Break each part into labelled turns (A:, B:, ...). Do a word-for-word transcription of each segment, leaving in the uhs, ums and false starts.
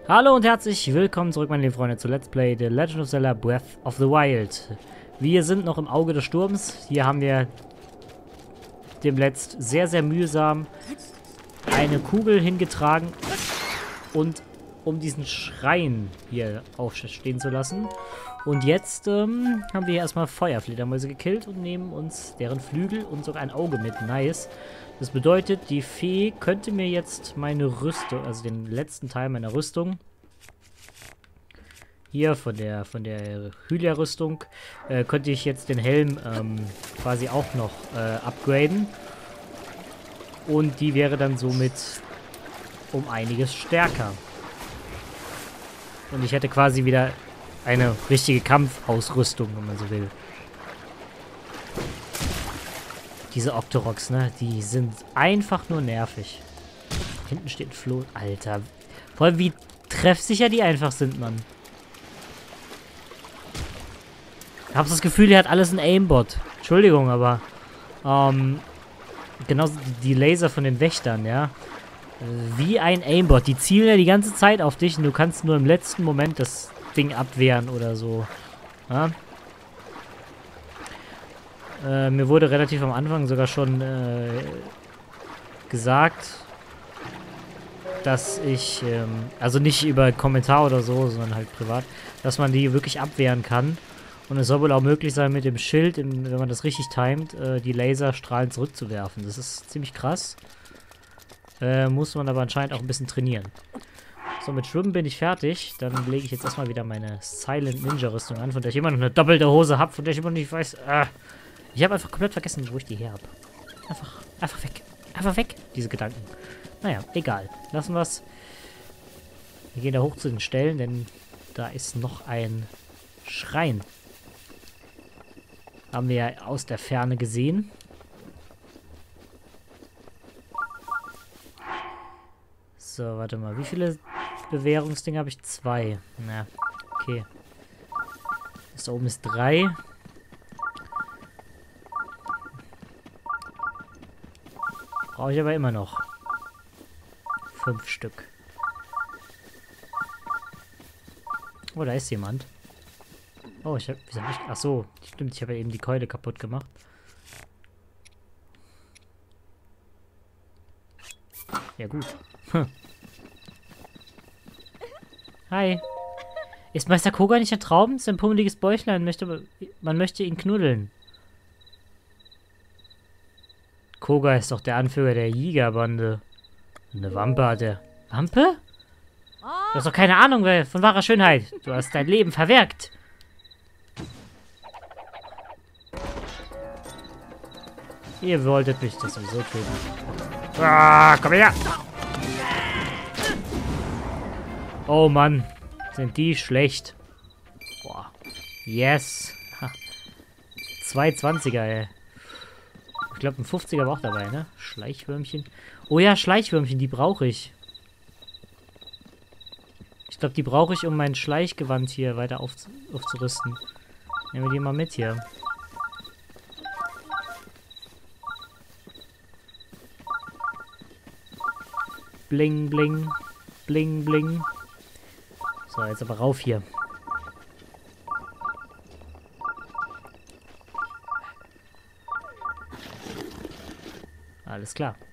A: Hallo und herzlich willkommen zurück, meine lieben Freunde, zu Let's Play The Legend of Zelda Breath of the Wild. Wir sind noch im Auge des Sturms. Hier haben wir dem Letzt sehr, sehr mühsam eine Kugel hingetragen und um diesen Schrein hier aufstehen zu lassen. Und jetzt ähm, haben wir hier erstmal Feuerfledermäuse gekillt und nehmen uns deren Flügel und sogar ein Auge mit. Nice. Das bedeutet, die Fee könnte mir jetzt meine Rüstung, also den letzten Teil meiner Rüstung, hier von der von der Hylia-Rüstung, äh, könnte ich jetzt den Helm ähm, quasi auch noch äh, upgraden. Und die wäre dann somit um einiges stärker. Und ich hätte quasi wieder eine richtige Kampfausrüstung, wenn man so will. Diese Octoroks, ne? Die sind einfach nur nervig. Hinten steht ein Floh. Alter. Vor allem, wie treffsicher die einfach sind, Mann. Ich habe das Gefühl, der hat alles ein Aimbot. Entschuldigung, aber... Ähm... Genauso die, die Laser von den Wächtern, ja? Wie ein Aimbot. Die zielen ja die ganze Zeit auf dich und du kannst nur im letzten Moment das Ding abwehren oder so. Ja? Äh, mir wurde relativ am Anfang sogar schon äh, gesagt, dass ich, ähm, also nicht über Kommentar oder so, sondern halt privat, dass man die wirklich abwehren kann. Und es soll wohl auch möglich sein, mit dem Schild, im, wenn man das richtig timet, äh, die Laserstrahlen zurückzuwerfen. Das ist ziemlich krass. Äh, muss man aber anscheinend auch ein bisschen trainieren. So, mit Schwimmen bin ich fertig. Dann lege ich jetzt erstmal wieder meine Silent Ninja Rüstung an, von der ich immer noch eine doppelte Hose habe, von der ich immer noch nicht weiß, äh, ich habe einfach komplett vergessen, wo ich die her habe. Einfach, einfach weg. Einfach weg, diese Gedanken. Naja, egal. Lassen wir es. Wir gehen da hoch zu den Stellen, denn da ist noch ein Schrein. Haben wir ja aus der Ferne gesehen. So, warte mal. Wie viele Bewährungsdinge habe ich? Zwei. Na, okay. Das da oben ist drei. Brauche ich aber immer noch. Fünf Stück. Oh, da ist jemand. Oh, ich hab... Wieso hab ich... Ach so, stimmt, ich habe ja eben die Keule kaputt gemacht. Ja, gut. Hm. Hi. Ist Meister Koga nicht ein Traum? Sein pummeliges Bäuchlein möchte... Man möchte ihn knuddeln. Koga ist doch der Anführer der Jägerbande. Eine Wampe hat er. Wampe? Du hast doch keine Ahnung von wahrer Schönheit. Du hast dein Leben verwirkt. Ihr wolltet mich das sowieso töten. Ah, komm her! Oh Mann, sind die schlecht. Boah. Yes. Ha. zwei zwanziger, ey. Ich glaube, ein fünfziger war auch dabei, ne? Schleichwürmchen. Oh ja, Schleichwürmchen, die brauche ich. Ich glaube, die brauche ich, um mein Schleichgewand hier weiter auf, aufzurüsten. Nehmen wir die mal mit hier. Bling, bling. Bling, bling. So, jetzt aber rauf hier. Alles klar.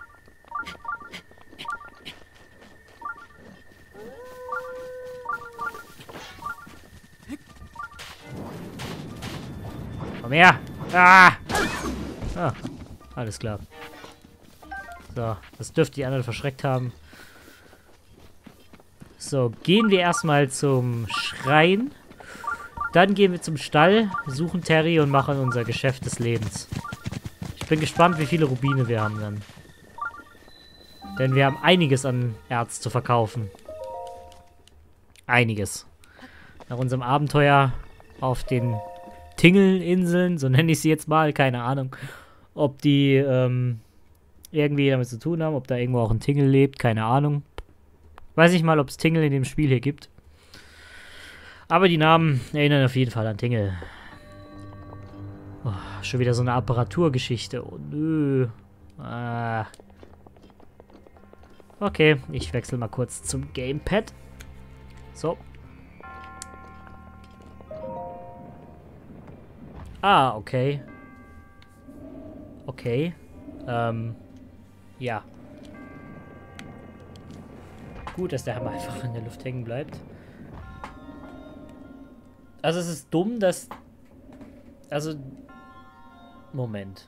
A: Komm her! Ah! Ah, alles klar. So, das dürfte die anderen verschreckt haben. So, gehen wir erstmal zum Schrein. Dann gehen wir zum Stall, suchen Terry und machen unser Geschäft des Lebens. Ich bin gespannt, wie viele Rubine wir haben dann. Denn wir haben einiges an Erz zu verkaufen. Einiges. Nach unserem Abenteuer auf den Tingelinseln, so nenne ich sie jetzt mal, keine Ahnung, ob die ähm, irgendwie damit zu tun haben, ob da irgendwo auch ein Tingel lebt, keine Ahnung. Weiß ich mal, ob es Tingel in dem Spiel hier gibt. Aber die Namen erinnern auf jeden Fall an Tingel. Oh, schon wieder so eine Apparaturgeschichte. Oh nö. Ah. Okay, ich wechsle mal kurz zum Gamepad. So. Ah, okay. Okay. Ähm. Ja. Gut, dass der Hammer einfach in der Luft hängen bleibt. Also es ist dumm, dass... Also... Moment.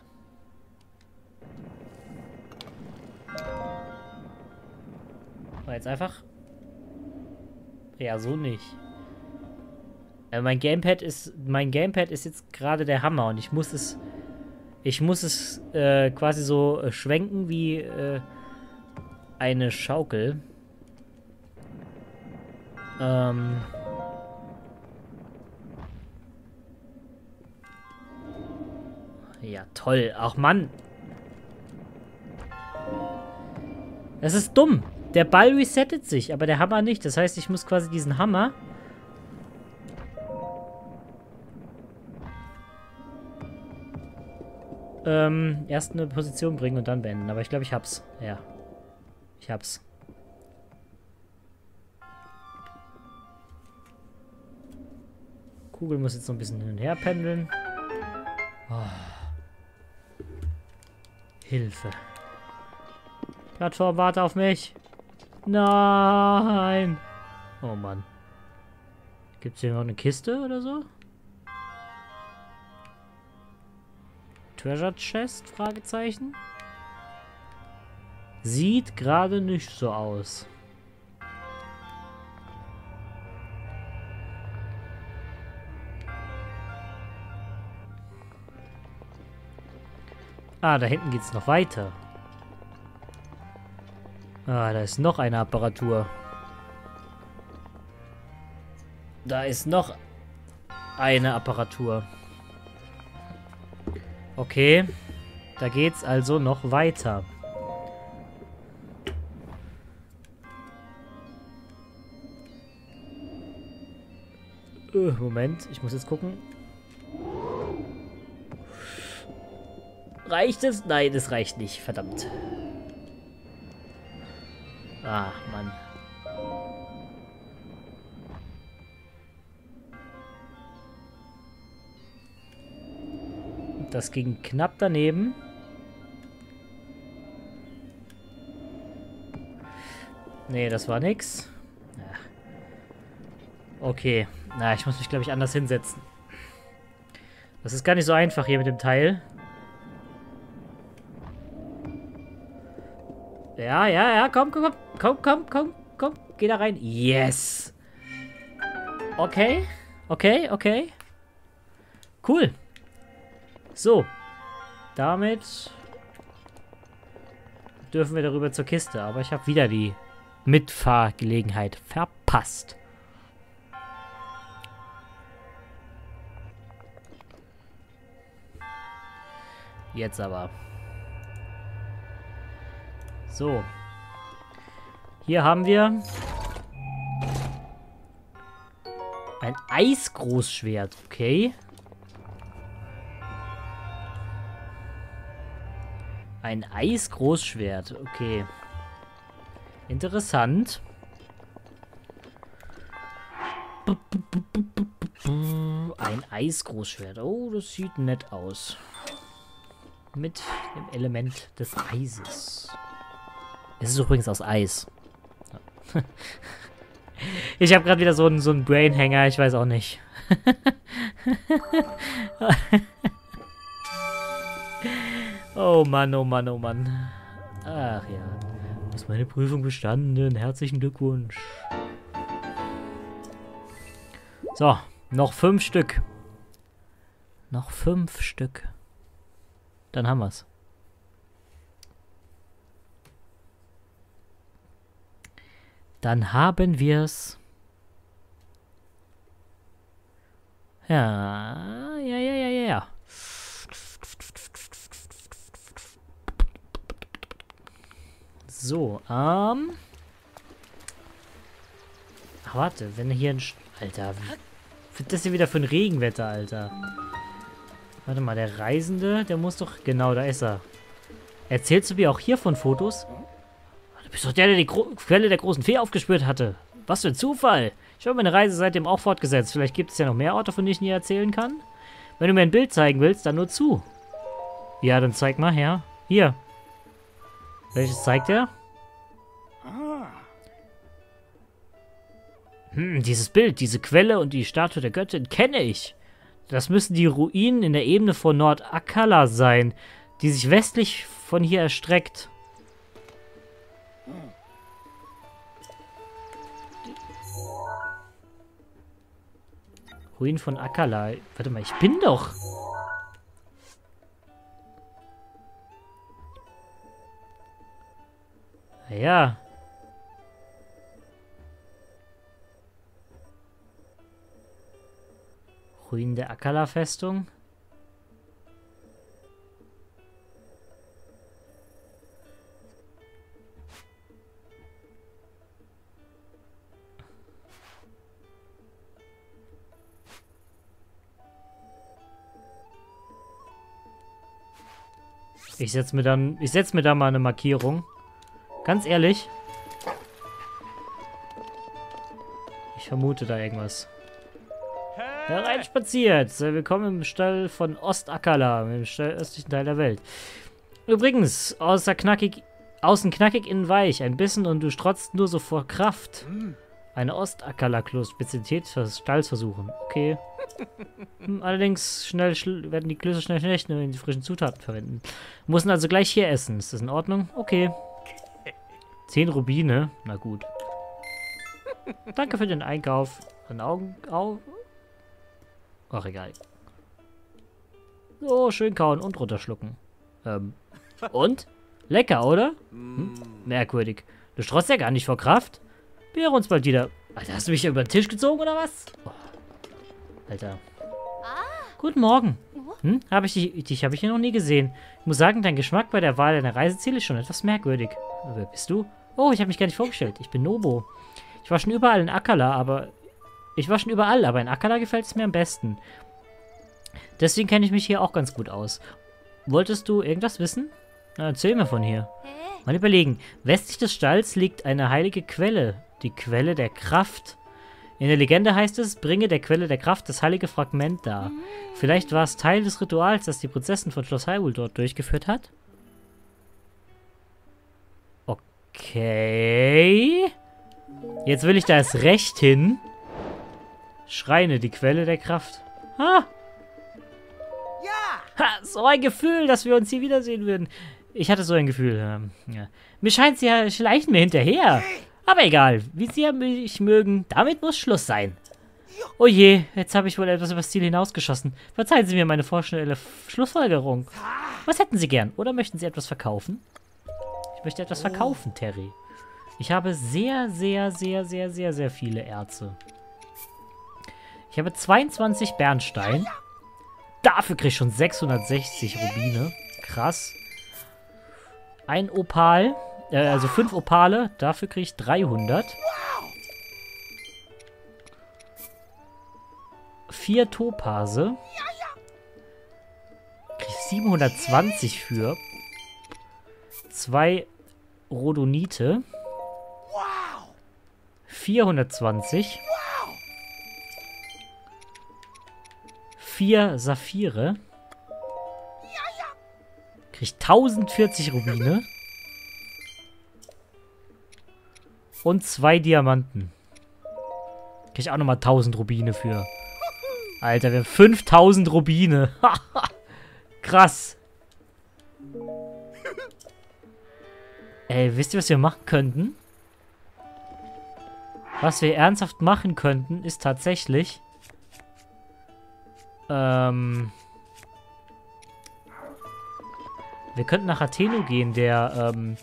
A: War jetzt einfach... Ja, so nicht. Äh, mein Gamepad ist... Mein Gamepad ist jetzt gerade der Hammer und ich muss es... Ich muss es äh, quasi so äh, schwenken wie äh, eine Schaukel. Ähm... Ja, toll. Ach, Mann. Das ist dumm. Der Ball resettet sich, aber der Hammer nicht. Das heißt, ich muss quasi diesen Hammer... Ähm, erst eine Position bringen und dann beenden. Aber ich glaube, ich hab's. Ja. Ich hab's. Kugel muss jetzt noch ein bisschen hin und her pendeln. Oh. Hilfe. Plattform, warte auf mich. Nein. Oh Mann. Gibt's hier noch eine Kiste oder so? Treasure Chest? Fragezeichen. Sieht gerade nicht so aus. Ah, da hinten geht's noch weiter. Ah, da ist noch eine Apparatur. Da ist noch eine Apparatur. Okay. Da geht's also noch weiter. Uh, Moment, ich muss jetzt gucken. Reicht es? Nein, es reicht nicht. Verdammt. Ah, Mann. Das ging knapp daneben. Nee, das war nix. Okay. Na, ich muss mich, glaube ich, anders hinsetzen. Das ist gar nicht so einfach hier mit dem Teil. Ja, ja, ja, komm, komm, komm, komm, komm, komm, geh da rein. Yes. Okay, okay, okay. Cool. So. Damit dürfen wir darüber zur Kiste. Aber ich habe wieder die Mitfahrgelegenheit verpasst. Jetzt aber. So. Hier haben wir ein Eisgroßschwert. Okay. Ein Eisgroßschwert. Okay. Interessant. Ein Eisgroßschwert. Oh, das sieht nett aus. Mit dem Element des Eises. Es ist übrigens aus Eis. Ich habe gerade wieder so einen so einen Brainhanger, ich weiß auch nicht. Oh Mann, oh Mann, oh Mann. Ach ja. Du hast meine Prüfung bestanden. Herzlichen Glückwunsch. So, noch fünf Stück. Noch fünf Stück. Dann haben wir's. Dann haben wir's. Ja, ja, ja, ja, ja. So, ähm. Ach, warte, wenn hier ein... Sch Alter, was ist das hier wieder für ein Regenwetter, Alter? Warte mal, der Reisende, der muss doch... Genau, da ist er. Erzählst du mir auch hier von Fotos? Du bist doch der, der die Gro Quelle der großen Fee aufgespürt hatte. Was für ein Zufall. Ich habe meine Reise seitdem auch fortgesetzt. Vielleicht gibt es ja noch mehr Orte, von denen ich nie erzählen kann. Wenn du mir ein Bild zeigen willst, dann nur zu. Ja, dann zeig mal her. Hier. Welches zeigt er? Hm, dieses Bild, diese Quelle und die Statue der Göttin kenne ich. Das müssen die Ruinen in der Ebene von Nord-Akala sein, die sich westlich von hier erstreckt. Ruinen von Akala. Warte mal, ich bin doch... Ja. Ruinen der Akala-Festung. Ich setze mir dann, ich setze mir da mal eine Markierung. Ganz ehrlich. Ich vermute da irgendwas. Hereinspaziert. Willkommen im Stall von Ost-Akala, im östlichen Teil der Welt. Übrigens, außer knackig, außen knackig, innen weich. Ein Bissen und du strotzt nur so vor Kraft. Eine Ost-Akala-Kloß-Spezialität des Stalls versuchen. Okay. Hm, allerdings schnell schl werden die Klöße schnell schlecht, wenn sie frischen Zutaten verwenden. Wir müssen also gleich hier essen. Ist das in Ordnung? Okay. Zehn Rubine. Na gut. Danke für den Einkauf. Ein Augen... Au Ach, egal. So, schön kauen und runterschlucken. Ähm. Und? Lecker, oder? Hm? Merkwürdig. Du strotzt ja gar nicht vor Kraft. Wir hören uns bald wieder. Alter, hast du mich über den Tisch gezogen, oder was? Oh. Alter. Guten Morgen. Hm? Hab ich dich, dich habe ich hier noch nie gesehen. Ich muss sagen, dein Geschmack bei der Wahl deiner Reiseziele ist schon etwas merkwürdig. Wer bist du? Oh, ich habe mich gar nicht vorgestellt. Ich bin Nobo. Ich war schon überall in Akala, aber... Ich war schon überall, aber in Akala gefällt es mir am besten. Deswegen kenne ich mich hier auch ganz gut aus. Wolltest du irgendwas wissen? Na, erzähl mir von hier. Mal überlegen. Westlich des Stalls liegt eine heilige Quelle. Die Quelle der Kraft. In der Legende heißt es, bringe der Quelle der Kraft das heilige Fragment dar. Vielleicht war es Teil des Rituals, das die Prinzessin von Schloss Hyrule dort durchgeführt hat? Okay. Jetzt will ich da erst recht hin. Schreine, die Quelle der Kraft. Ha! Ha! So ein Gefühl, dass wir uns hier wiedersehen würden. Ich hatte so ein Gefühl. Ähm, ja. Mir scheint, sie schleichen mir hinterher. Aber egal, wie sie mich mögen, damit muss Schluss sein. Oh je, jetzt habe ich wohl etwas übers Ziel hinausgeschossen. Verzeihen Sie mir meine vorschnelle Schlussfolgerung. Was hätten Sie gern? Oder möchten Sie etwas verkaufen? Ich möchte etwas verkaufen, Terry. Ich habe sehr, sehr, sehr, sehr, sehr, sehr viele Erze. Ich habe zweiundzwanzig Bernstein. Dafür kriege ich schon sechshundertsechzig Rubine. Krass. Ein Opal. Äh, also fünf Opale. Dafür kriege ich dreihundert. Vier Topase. Kriege ich siebenhundertzwanzig für. Zwei Rhodonite. vierhundertzwanzig. Vier Saphire. Kriege ich tausendvierzig Rubine. Und zwei Diamanten. Kriege ich auch nochmal tausend Rubine für. Alter, wir haben fünftausend Rubine. Krass. Ey, wisst ihr, was wir machen könnten? Was wir ernsthaft machen könnten, ist tatsächlich... Ähm... Wir könnten nach Atheno gehen, der, ähm...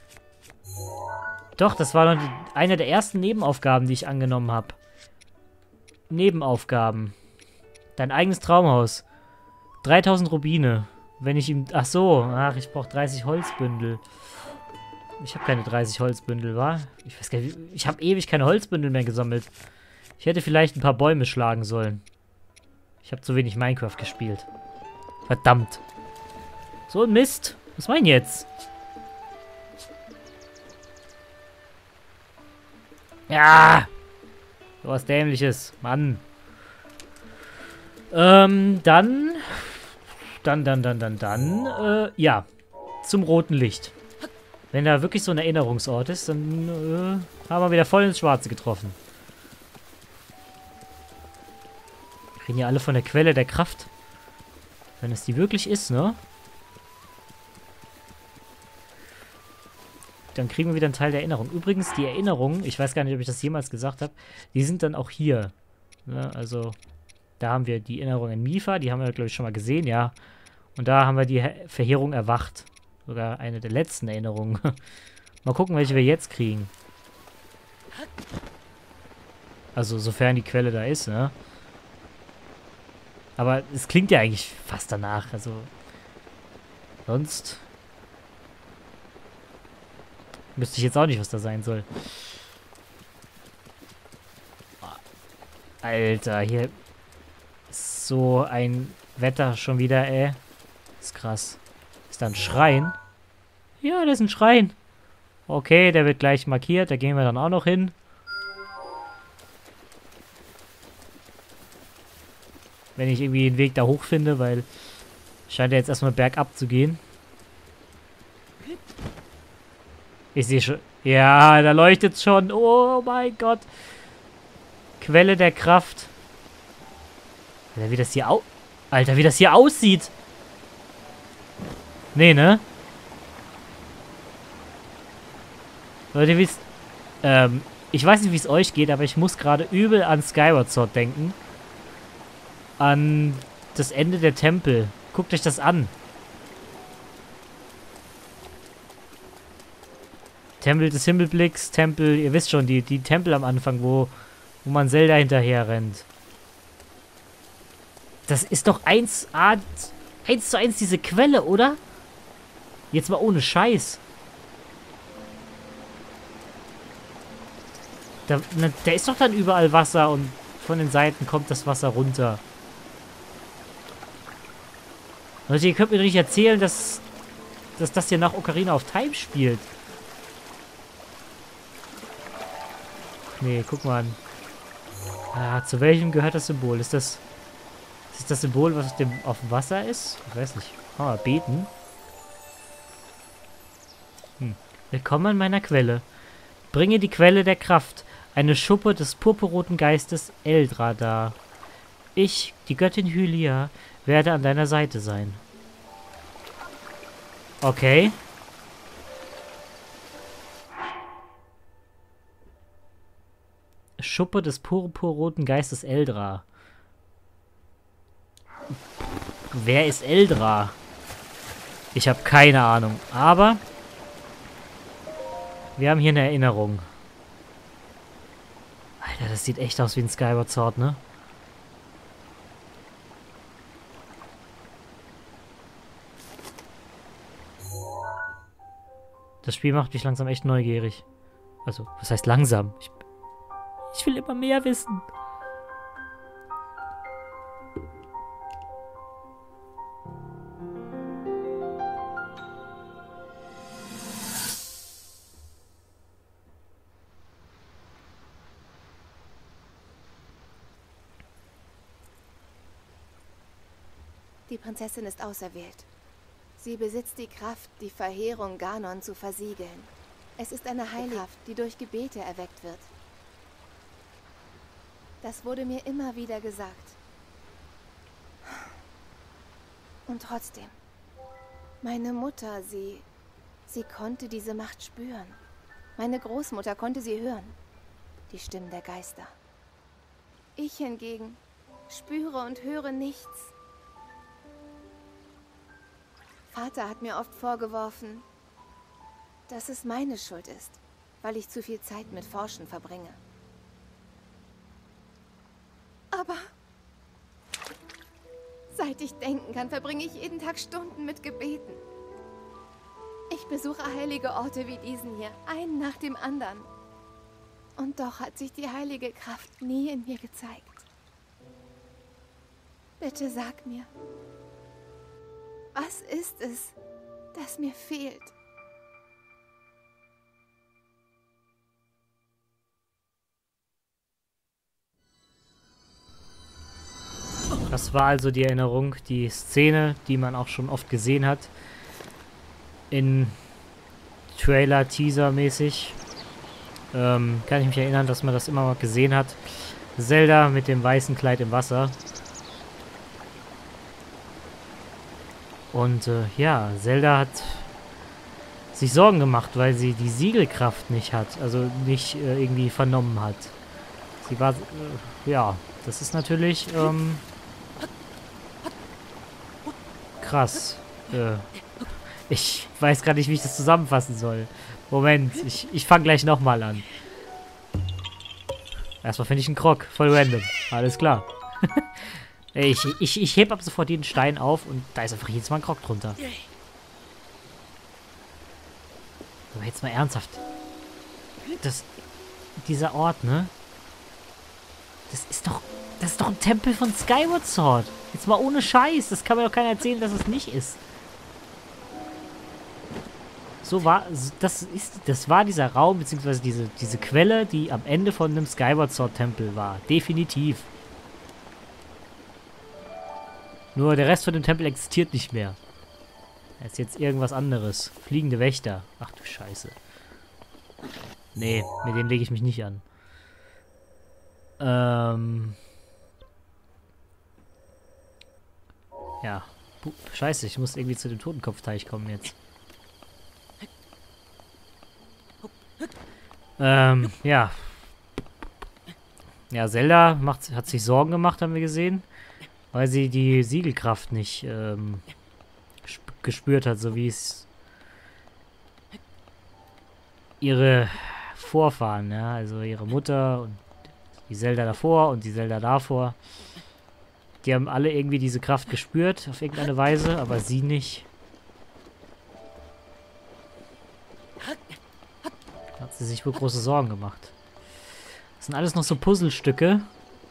A: Doch, das war noch eine der ersten Nebenaufgaben, die ich angenommen habe. Nebenaufgaben. Dein eigenes Traumhaus. dreitausend Rubine. Wenn ich ihm... Ach so. Ach, ich brauche dreißig Holzbündel. Ich habe keine dreißig Holzbündel, wa? Ich weiß gar nicht, ich habe ewig keine Holzbündel mehr gesammelt. Ich hätte vielleicht ein paar Bäume schlagen sollen. Ich habe zu wenig Minecraft gespielt. Verdammt. So ein Mist. Was meinen jetzt? Ja. So was Dämliches. Mann. Ähm, dann... Dann, dann, dann, dann, dann... Äh, ja. Zum roten Licht. Wenn da wirklich so ein Erinnerungsort ist, dann äh, haben wir wieder voll ins Schwarze getroffen. Wir reden ja alle von der Quelle der Kraft. Wenn es die wirklich ist, ne? Dann kriegen wir wieder einen Teil der Erinnerung. Übrigens, die Erinnerungen, ich weiß gar nicht, ob ich das jemals gesagt habe, die sind dann auch hier. Ne? Also, da haben wir die Erinnerung in Mipha, die haben wir, glaube ich, schon mal gesehen, ja. Und da haben wir die Verheerung erwacht. Sogar eine der letzten Erinnerungen. Mal gucken, welche wir jetzt kriegen. Also, sofern die Quelle da ist, ne? Aber es klingt ja eigentlich fast danach. Also, sonst wüsste ich jetzt auch nicht, was da sein soll. Alter, hier ist so ein Wetter schon wieder, ey. Ist krass. Ist da ein Schrein? Ja, da ist ein Schrein. Okay, der wird gleich markiert. Da gehen wir dann auch noch hin. Wenn ich irgendwie den Weg da hoch finde, weil scheint ja jetzt erstmal bergab zu gehen. Ich sehe schon. Ja, da leuchtet es schon. Oh mein Gott. Quelle der Kraft. Alter, wie das hier au... Alter, wie das hier aussieht. Nee, ne? Leute, wie es... Ähm, ich weiß nicht, wie es euch geht, aber ich muss gerade übel an Skyward Sword denken. An das Ende der Tempel. Guckt euch das an. Tempel des Himmelblicks, Tempel, ihr wisst schon, die, die Tempel am Anfang, wo, wo man Zelda hinterher rennt. Das ist doch eins, eins zu eins diese Quelle, oder? Jetzt mal ohne Scheiß. Da, na, da ist doch dann überall Wasser und von den Seiten kommt das Wasser runter. Leute, ihr könnt mir doch nicht erzählen, dass, dass das hier nach Ocarina of Time spielt. Nee, guck mal an. Ah, zu welchem gehört das Symbol? Ist das, ist das das Symbol, was auf dem, auf dem Wasser ist? Ich weiß nicht. Ah, beten. Hm. Willkommen an meiner Quelle. Bringe die Quelle der Kraft, eine Schuppe des purpurroten Geistes Eldra dar. Ich, die Göttin Hylia, werde an deiner Seite sein. Okay. Schuppe des purpurroten Geistes Eldra. Wer ist Eldra? Ich habe keine Ahnung. Aber wir haben hier eine Erinnerung. Alter, das sieht echt aus wie ein Skyward Sword, ne? Das Spiel macht mich langsam echt neugierig. Also, was heißt langsam? Ich, ich will immer mehr wissen.
B: Die Prinzessin ist auserwählt. Sie besitzt die Kraft, die Verheerung Ganon zu versiegeln. Es ist eine heilige Kraft, die durch Gebete erweckt wird. Das wurde mir immer wieder gesagt. Und trotzdem, meine Mutter, sie, sie konnte diese Macht spüren. Meine Großmutter konnte sie hören. Die Stimmen der Geister. Ich hingegen spüre und höre nichts. Vater hat mir oft vorgeworfen, dass es meine Schuld ist, weil ich zu viel Zeit mit Forschen verbringe. Aber seit ich denken kann, verbringe ich jeden Tag Stunden mit Gebeten. Ich besuche heilige Orte wie diesen hier, einen nach dem anderen. Und doch hat sich die heilige Kraft nie in mir gezeigt. Bitte sag mir, was ist es, das mir fehlt?
A: das war also die Erinnerung, die Szene, die man auch schon oft gesehen hat. In Trailer, Teaser mäßig. Ähm, kann ich mich erinnern, dass man das immer mal gesehen hat. Zelda mit dem weißen Kleid im Wasser. Und äh, ja, Zelda hat sich Sorgen gemacht, weil sie die Siegelkraft nicht hat. Also nicht äh, irgendwie vernommen hat. Sie war, äh, ja, das ist natürlich ähm, krass. Äh, ich weiß gar nicht, wie ich das zusammenfassen soll. Moment, ich, ich fange gleich nochmal an. Erstmal finde ich einen Krog, voll random. Alles klar. ich, ich, ich heb ab sofort jeden Stein auf und da ist einfach jedes Mal ein Krog drunter. Aber jetzt mal ernsthaft. Das, dieser Ort, ne? Das ist doch, das ist doch ein Tempel von Skyward Sword. Jetzt mal ohne Scheiß. Das kann mir doch keiner erzählen, dass es nicht ist. So war, das ist, das war dieser Raum, beziehungsweise diese, diese Quelle, die am Ende von einem Skyward Sword Tempel war. Definitiv. Nur der Rest von dem Tempel existiert nicht mehr. Da ist jetzt irgendwas anderes. Fliegende Wächter. Ach du Scheiße. Nee, mit denen lege ich mich nicht an. Ähm. Ja. Puh, Scheiße, ich muss irgendwie zu dem Totenkopfteich kommen jetzt. Ähm, ja. Ja, Zelda macht, hat sich Sorgen gemacht, haben wir gesehen. Weil sie die Siegelkraft nicht ähm, gespürt hat, so wie es ihre Vorfahren, ja, also ihre Mutter und die Zelda davor und die Zelda davor. Die haben alle irgendwie diese Kraft gespürt, auf irgendeine Weise, aber sie nicht. Hat sie sich wohl große Sorgen gemacht. Das sind alles noch so Puzzlestücke.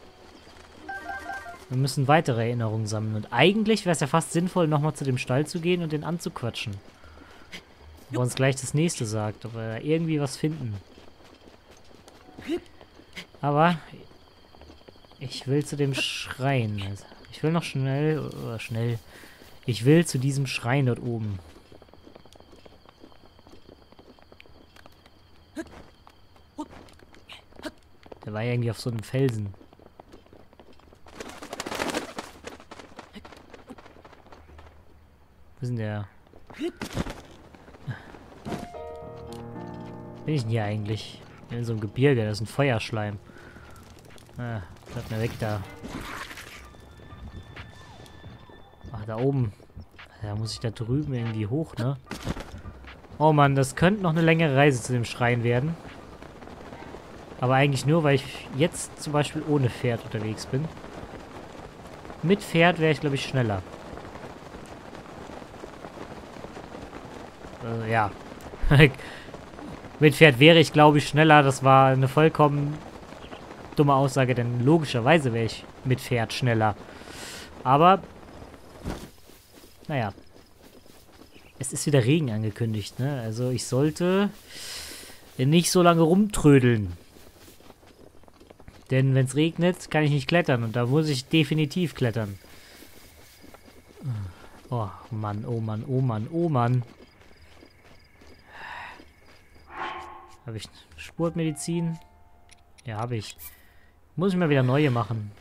A: Wir müssen weitere Erinnerungen sammeln. Und eigentlich wäre es ja fast sinnvoll, nochmal zu dem Stall zu gehen und den anzuquatschen. Ob er uns gleich das nächste sagt. Ob wir da irgendwie was finden. Aber ich will zu dem Schrein. Ich will noch schnell, oder schnell. Ich will zu diesem Schrein dort oben. Der war ja irgendwie auf so einem Felsen. Wo ist denn der? Bin ich denn hier eigentlich? Ich bin in so einem Gebirge, das ist ein Feuerschleim. Ah, bleib mir weg da. Ach, da oben. Da muss ich da drüben irgendwie hoch, ne? Oh Mann, das könnte noch eine längere Reise zu dem Schrein werden. Aber eigentlich nur, weil ich jetzt zum Beispiel ohne Pferd unterwegs bin. Mit Pferd wäre ich, glaube ich, schneller. Also, ja. Mit Pferd wäre ich, glaube ich, schneller. Das war eine vollkommen dumme Aussage, denn logischerweise wäre ich mit Pferd schneller. Aber, naja. Es ist wieder Regen angekündigt, ne? Also ich sollte nicht so lange rumtrödeln. Denn wenn es regnet, kann ich nicht klettern. Und da muss ich definitiv klettern. Oh Mann, oh Mann, oh Mann, oh Mann. Habe ich Spurtmedizin? Ja, habe ich. Muss ich mal wieder neue machen.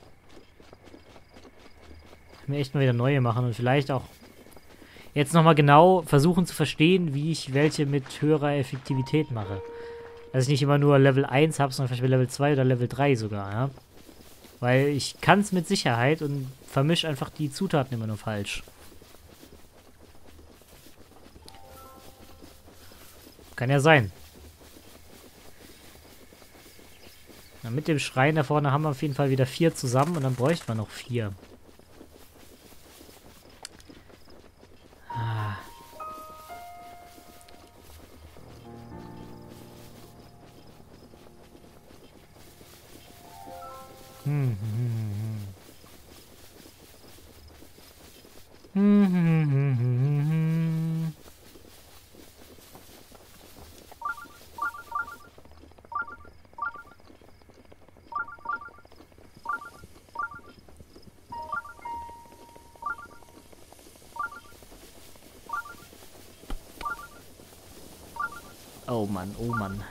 A: Mir echt mal wieder neue machen. Und vielleicht auch jetzt nochmal genau versuchen zu verstehen, wie ich welche mit höherer Effektivität mache. Dass ich nicht immer nur Level eins habe, sondern vielleicht Level zwei oder Level drei sogar, ja. Weil ich kann es mit Sicherheit und vermische einfach die Zutaten immer nur falsch. Kann ja sein. Na, mit dem Schrein da vorne haben wir auf jeden Fall wieder vier zusammen und dann bräuchten wir noch vier. Ah. Hm, hm, hm. Hm, hm, hm, hm, hm, hm. Oh Mann, oh Mann.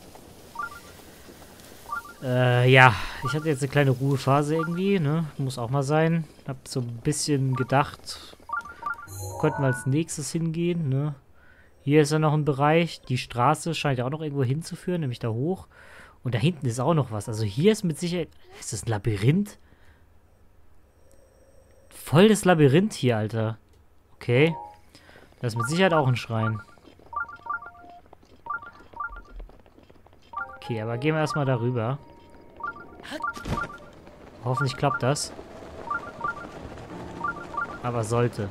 A: Äh, ja, ich hatte jetzt eine kleine Ruhephase irgendwie, ne? Muss auch mal sein. Hab so ein bisschen gedacht, könnten wir als nächstes hingehen, ne? Hier ist ja noch ein Bereich. Die Straße scheint ja auch noch irgendwo hinzuführen, nämlich da hoch. Und da hinten ist auch noch was. Also hier ist mit Sicherheit... Ist das ein Labyrinth? Voll das Labyrinth hier, Alter. Okay. Das ist mit Sicherheit auch ein Schrein. Okay, aber gehen wir erstmal darüber. Hoffentlich klappt das. Aber sollte.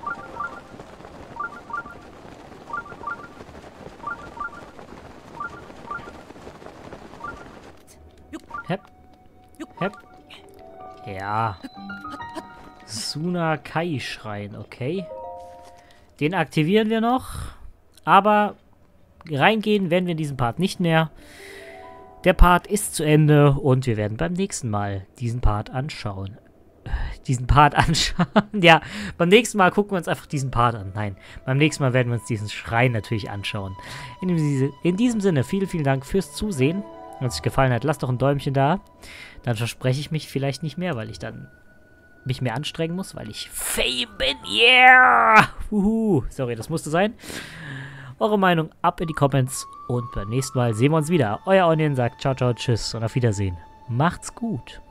A: Hep. Hep. Ja. Sunakai-Schrein, okay. Den aktivieren wir noch. Aber reingehen werden wir in diesen Part nicht mehr. Der Part ist zu Ende und wir werden beim nächsten Mal diesen Part anschauen. Diesen Part anschauen. Ja, beim nächsten Mal gucken wir uns einfach diesen Part an. Nein, beim nächsten Mal werden wir uns diesen Schrein natürlich anschauen. In, diesem, in diesem Sinne, vielen, vielen Dank fürs Zusehen. Wenn es euch gefallen hat, lasst doch ein Däumchen da. Dann verspreche ich mich vielleicht nicht mehr, weil ich dann mich mehr anstrengen muss, weil ich Fame bin. Yeah! Uhu. Sorry, das musste sein. Eure Meinung ab in die Comments und beim nächsten Mal sehen wir uns wieder. Euer Onion sagt ciao, ciao, tschüss und auf Wiedersehen. Macht's gut.